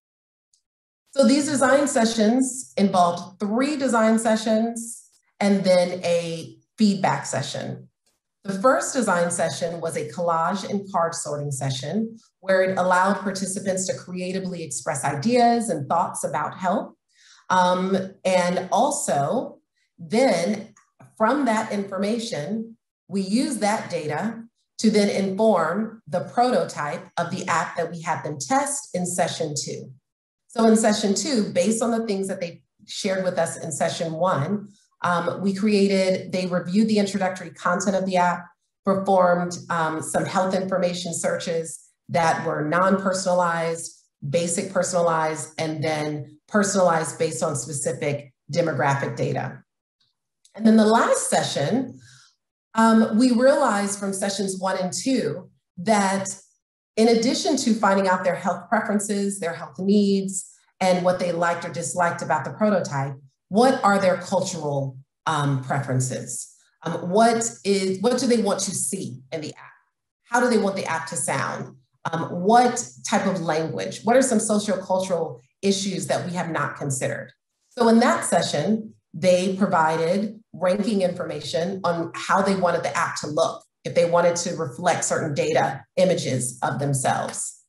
So these design sessions involved three design sessions and then a feedback session. The first design session was a collage and card sorting session where it allowed participants to creatively express ideas and thoughts about health. Um, and also, then from that information, we use that data to then inform the prototype of the app that we had them test in session two. So in session two, based on the things that they shared with us in session one, um, we created, they reviewed the introductory content of the app, performed um, some health information searches that were non-personalized, basic personalized, and then personalized based on specific demographic data. And then the last session, um, we realized from sessions one and two that in addition to finding out their health preferences, their health needs, and what they liked or disliked about the prototype, what are their cultural um, preferences? Um, what is, what do they want to see in the app? How do they want the app to sound? Um, what type of language? What are some sociocultural issues that we have not considered? So in that session, they provided ranking information on how they wanted the app to look, if they wanted to reflect certain data, images of themselves.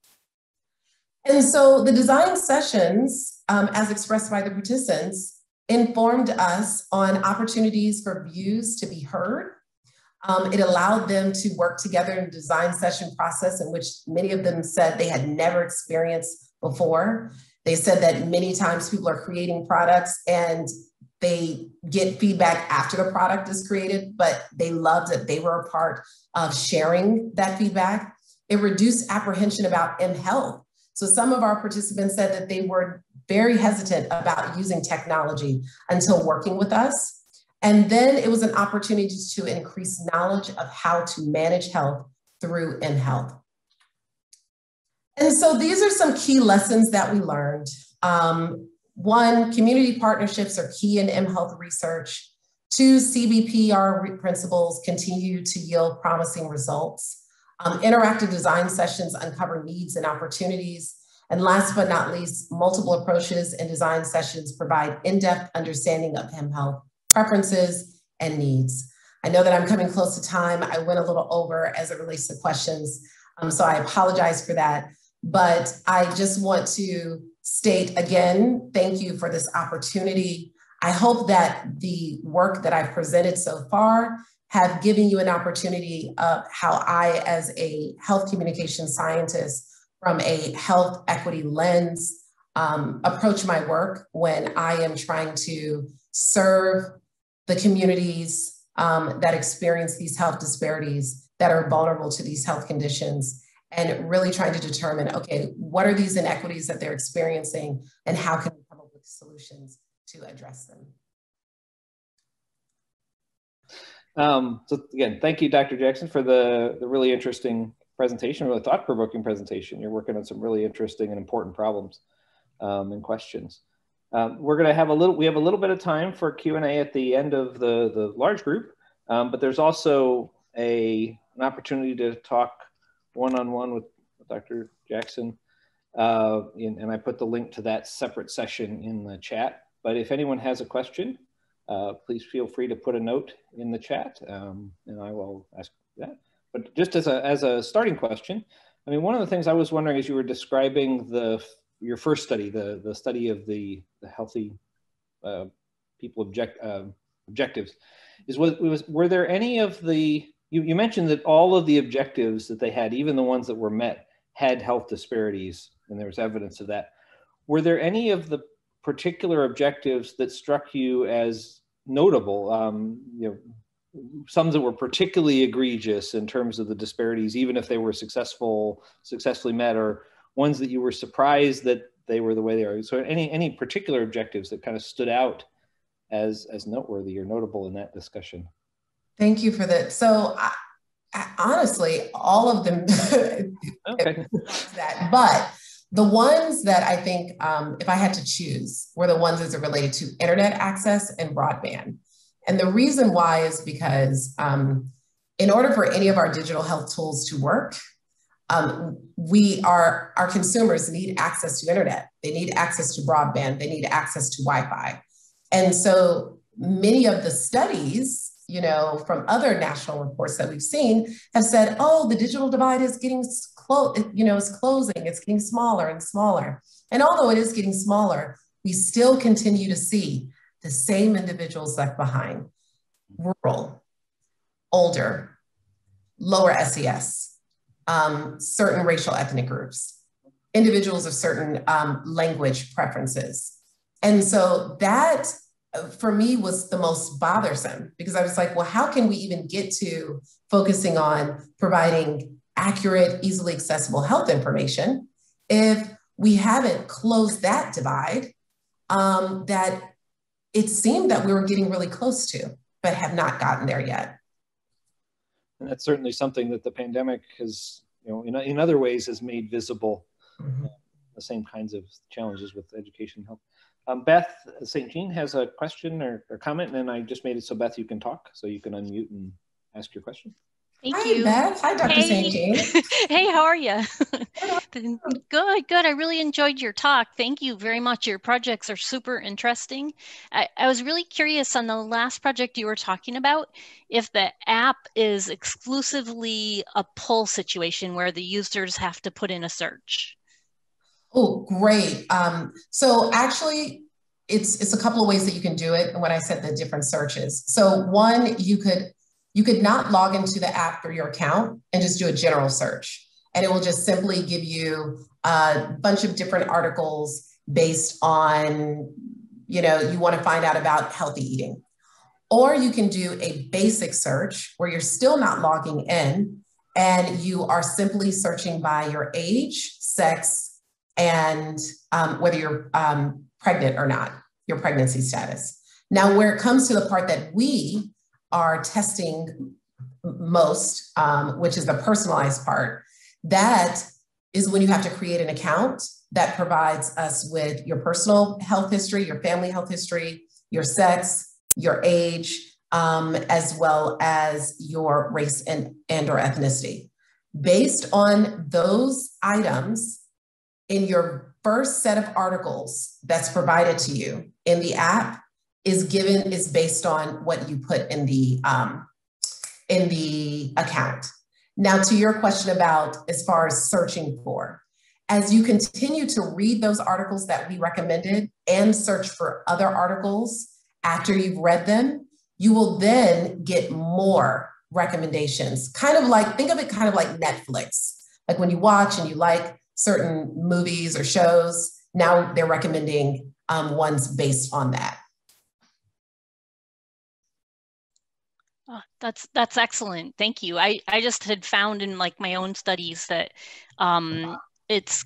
And so the design sessions, um, as expressed by the participants, informed us on opportunities for views to be heard. Um, it allowed them to work together in a design session process in which many of them said they had never experienced before. They said that many times people are creating products and they get feedback after the product is created, but they loved that they were a part of sharing that feedback. It reduced apprehension about mHealth. So some of our participants said that they were very hesitant about using technology until working with us. And then it was an opportunity to increase knowledge of how to manage health through mHealth. And so these are some key lessons that we learned. Um, One, community partnerships are key in mHealth research. Two, C B P R principles continue to yield promising results. Um, interactive design sessions uncover needs and opportunities. And last but not least, multiple approaches and design sessions provide in-depth understanding of mHealth preferences and needs. I know that I'm coming close to time. I went a little over as it relates to questions, um, so I apologize for that. But I just want to state again, thank you for this opportunity. I hope that the work that I've presented so far have given you an opportunity of how I, as a health communication scientist, from a health equity lens, um, approach my work when I am trying to serve the communities um, that experience these health disparities, that are vulnerable to these health conditions, and really trying to determine, okay, what are these inequities that they're experiencing and how can we come up with solutions to address them? Um, so again, thank you, Doctor Jackson, for the, the really interesting presentation, really thought-provoking presentation. You're working on some really interesting and important problems um, and questions. Um, we're going to have a little, we have a little bit of time for Q and A at the end of the, the large group, um, but there's also a, an opportunity to talk one-on-one with Doctor Jackson. Uh, in, and I put the link to that separate session in the chat. But if anyone has a question, uh, please feel free to put a note in the chat um, and I will ask that. But just as a, as a starting question, I mean, one of the things I was wondering as you were describing the, your first study, the, the study of the, the healthy uh, people object, uh, objectives, is was, was, were there any of the, you, you mentioned that all of the objectives that they had, even the ones that were met, had health disparities, and there was evidence of that. Were there any of the particular objectives that struck you as notable, um, you know, some that were particularly egregious in terms of the disparities, even if they were successful, successfully met, or ones that you were surprised that they were the way they are? So any, any particular objectives that kind of stood out as, as noteworthy or notable in that discussion? Thank you for that. So I, I, honestly, all of them, okay. that, but the ones that I think, um, if I had to choose, were the ones that are related to internet access and broadband. And the reason why is because um, in order for any of our digital health tools to work, um, we are, our consumers need access to internet. They need access to broadband. They need access to Wi-Fi. And so many of the studies, you know, from other national reports that we've seen have said, oh, the digital divide is getting close, you know, it's closing, it's getting smaller and smaller. And although it is getting smaller, we still continue to see the same individuals left behind: rural, older, lower S E S, um, certain racial ethnic groups, individuals of certain um, language preferences. And so that, for me, was the most bothersome, because I was like, well, how can we even get to focusing on providing accurate, easily accessible health information if we haven't closed that divide um, that it seemed that we were getting really close to, but have not gotten there yet. And that's certainly something that the pandemic has, you know, in, in other ways has made visible, mm-hmm. uh, the same kinds of challenges with education and health. Um, Beth Saint Jean has a question or, or comment, and I just made it so Beth, you can talk, so you can unmute and ask your question. Thank Hi, you. Beth. Hi, Doctor Hey. Saint Jean. Hey, how are you? Good, good. I really enjoyed your talk. Thank you very much. Your projects are super interesting. I, I was really curious on the last project you were talking about, if the app is exclusively a pull situation where the users have to put in a search. Oh, great. Um, so actually, it's, it's a couple of ways that you can do it when I said the different searches. So one, you could You could not log into the app through your account and just do a general search. And it will just simply give you a bunch of different articles based on, you know, you want to find out about healthy eating. Or you can do a basic search where you're still not logging in and you are simply searching by your age, sex, and um, whether you're um, pregnant or not, your pregnancy status. Now, where it comes to the part that we are testing most, um, which is the personalized part, that is when you have to create an account that provides us with your personal health history, your family health history, your sex, your age, um, as well as your race and, and or ethnicity. Based on those items, in your first set of articles that's provided to you in the app is given, is based on what you put in the, um, in the account. Now, to your question about as far as searching for, as you continue to read those articles that we recommended and search for other articles after you've read them, you will then get more recommendations. Kind of like, think of it kind of like Netflix. Like when you watch and you like certain movies or shows, now they're recommending um, ones based on that. Oh, that's that's excellent. Thank you. I, I just had found in like my own studies that um, it's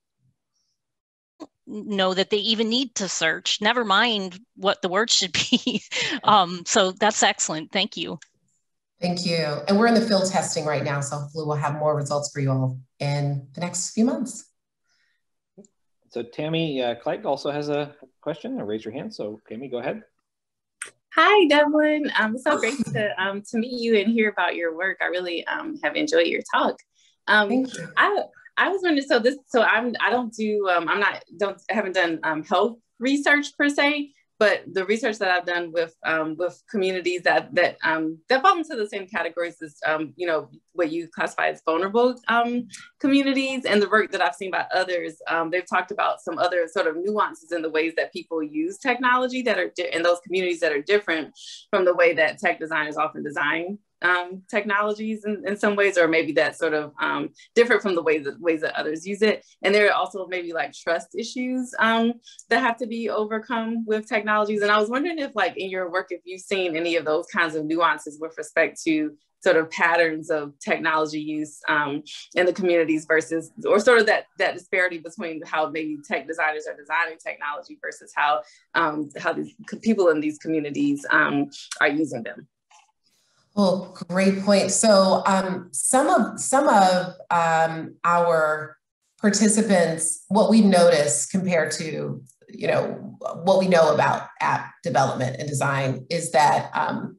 know that they even need to search, never mind what the word should be. um, so that's excellent. Thank you. Thank you. And we're in the field testing right now, so hopefully we'll have more results for you all in the next few months. So Tammy uh, Clegg also has a question. Raise your hand. So Tammy, go ahead. Hi, Devlon. Um, it's so great to um, to meet you and hear about your work. I really um, have enjoyed your talk. Um, Thank you. I I was wondering. So this. So I'm. I don't do. Um, I'm not. Don't. I haven't done um, health research per se. But the research that I've done with um, with communities that that um, that fall into the same categories as um, you know, what you classify as vulnerable um, communities, and the work that I've seen by others, um, they've talked about some other sort of nuances in the ways that people use technology that are in those communities that are different from the way that tech designers often design um, technologies in, in some ways, or maybe that's sort of um, different from the ways that, ways that others use it. And there are also maybe like trust issues um, that have to be overcome with technologies. And I was wondering if like in your work, if you've seen any of those kinds of nuances with respect to sort of patterns of technology use um, in the communities versus, or sort of that, that disparity between how maybe tech designers are designing technology versus how, um, how these people in these communities um, are using them. Well, great point. So um, some of some of um, our participants, what we notice compared to, you know, what we know about app development and design is that um,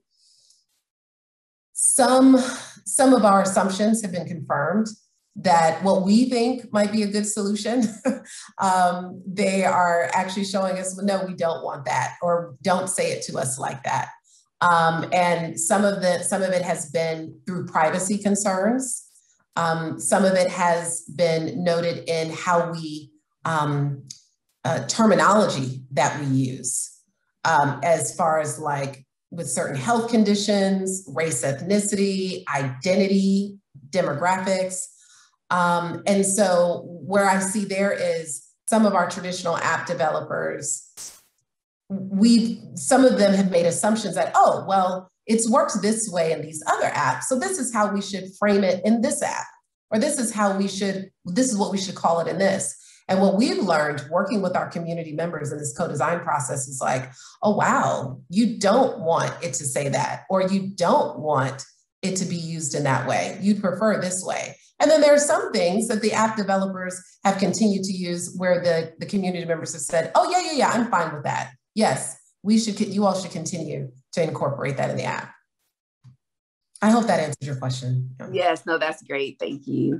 some some of our assumptions have been confirmed. That what we think might be a good solution, um, they are actually showing us, well, no, we don't want that, or don't say it to us like that. Um, and some of the some of it has been through privacy concerns. Um, some of it has been noted in how we um, uh, terminology that we use, um, as far as like with certain health conditions, race, ethnicity, identity, demographics. Um, and so where I see there is some of our traditional app developers, we some of them have made assumptions that, oh, well, it's worked this way in these other apps, so this is how we should frame it in this app, or this is how we should, this is what we should call it in this. And what we've learned working with our community members in this co-design process is like, oh, wow, you don't want it to say that, or you don't want it to be used in that way. You'd prefer this way. And then there are some things that the app developers have continued to use where the, the community members have said, oh, yeah, yeah, yeah, I'm fine with that. Yes, we should, you all should continue to incorporate that in the app. I hope that answers your question. Yes, no, that's great. Thank you.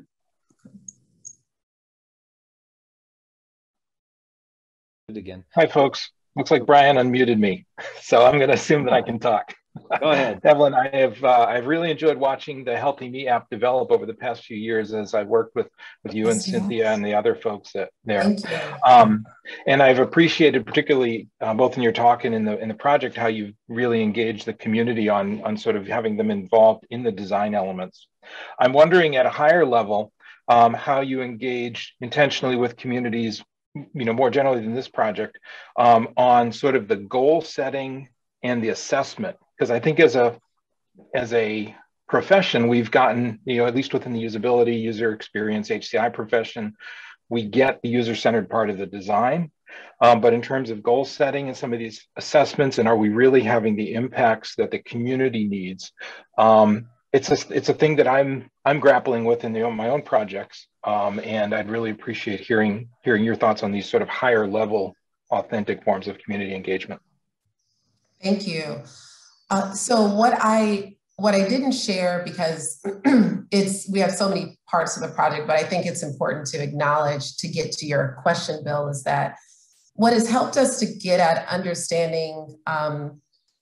Again. Hi, folks. Looks like Brian unmuted me, so I'm going to assume that I can talk. Go ahead. Devlon, I have uh, I've really enjoyed watching the Healthy Me app develop over the past few years as I've worked with with you and Cynthia and the other folks that there. Thank you. Um, and I've appreciated particularly uh, both in your talk and in the in the project how you've really engaged the community on on sort of having them involved in the design elements. I'm wondering at a higher level um, how you engage intentionally with communities, you know, more generally than this project, um, on sort of the goal setting and the assessment. Because I think as a as a profession, we've gotten, you know, at least within the usability, user experience, H C I profession, we get the user-centered part of the design. Um, but in terms of goal setting and some of these assessments, and are we really having the impacts that the community needs? Um, it's a it's a thing that I'm I'm grappling with in the, my own projects, um, and I'd really appreciate hearing hearing your thoughts on these sort of higher level, authentic forms of community engagement. Thank you. Uh, so what I what I didn't share, because it's, we have so many parts of the project, but I think it's important to acknowledge to get to your question, Bill, is that what has helped us to get at understanding um,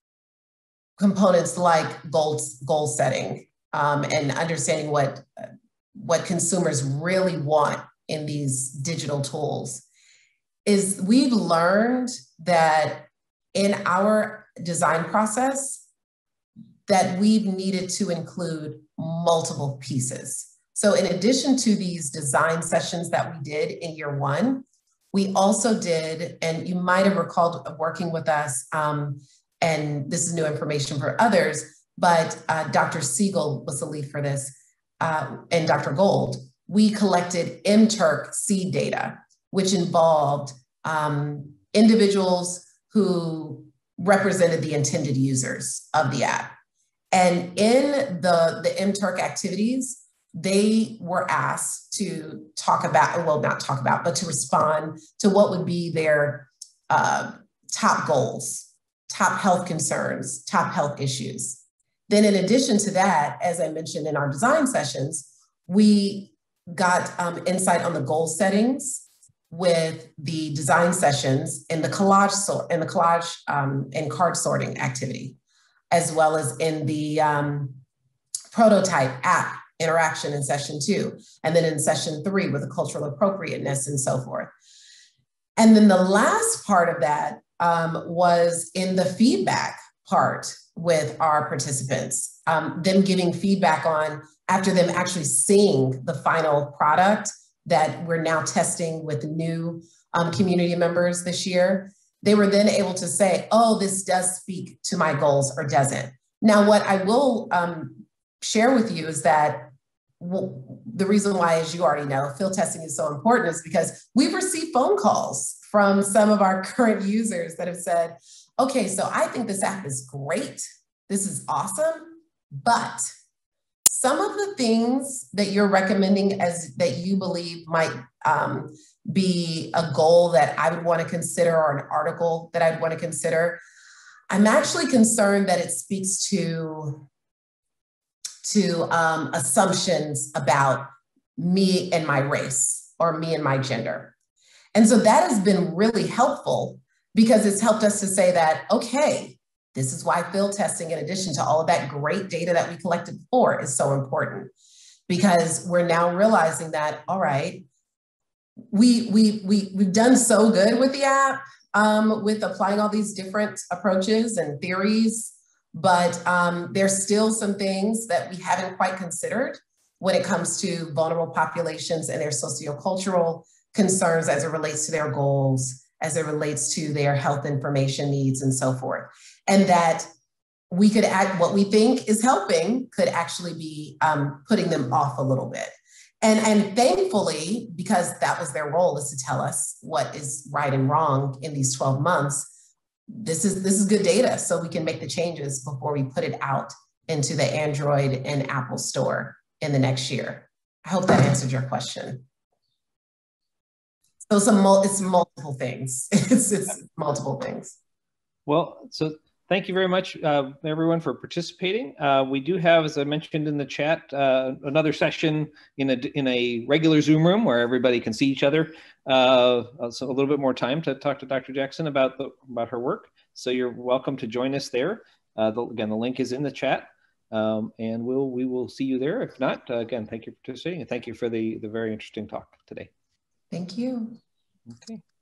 components like goal, goal setting um, and understanding what, what consumers really want in these digital tools is we've learned that in our design process, that we've needed to include multiple pieces. So in addition to these design sessions that we did in year one, we also did, and you might have recalled working with us, um, and this is new information for others, but uh, Doctor Siegel was the lead for this, uh, and Doctor Gold. We collected M Turk seed data, which involved um, individuals who represented the intended users of the app. And in the, the M Turk activities, they were asked to talk about, well, not talk about, but to respond to what would be their uh, top goals, top health concerns, top health issues. Then in addition to that, as I mentioned in our design sessions, we got um, insight on the goal settings with the design sessions and the collage sort and the collage um, and card sorting activity, as well as in the um, prototype app interaction in session two, and then in session three with the cultural appropriateness and so forth. And then the last part of that um, was in the feedback part with our participants, um, them giving feedback on, after them actually seeing the final product that we're now testing with new um, community members this year, they were then able to say, oh, this does speak to my goals or doesn't. Now, what I will um, share with you is that well, the reason why, as you already know, field testing is so important is because we've received phone calls from some of our current users that have said, okay, so I think this app is great. This is awesome, but some of the things that you're recommending as that you believe might um, be a goal that I would want to consider or an article that I'd want to consider, I'm actually concerned that it speaks to, to um, assumptions about me and my race or me and my gender. And so that has been really helpful because it's helped us to say that, okay, this is why field testing, in addition to all of that great data that we collected before, is so important, because we're now realizing that, all right, we, we, we, we've done so good with the app, um, with applying all these different approaches and theories, but um, there's still some things that we haven't quite considered when it comes to vulnerable populations and their sociocultural concerns as it relates to their goals, as it relates to their health information needs and so forth. And that we could add what we think is helping could actually be um, putting them off a little bit. And, and thankfully, because that was their role, is to tell us what is right and wrong in these twelve months, this is, this is good data, so we can make the changes before we put it out into the Android and Apple store in the next year. I hope that answered your question. So it's, a, it's multiple things. It's, it's multiple things. Well, so thank you very much, uh, everyone, for participating. Uh, we do have, as I mentioned in the chat, uh, another session in a, in a regular Zoom room where everybody can see each other. Uh, so a little bit more time to talk to Doctor Jackson about, the, about her work. So you're welcome to join us there. Uh, the, again, the link is in the chat. Um, and we'll, we will see you there. If not, uh, again, thank you for participating, and thank you for the, the very interesting talk today. Thank you. Okay.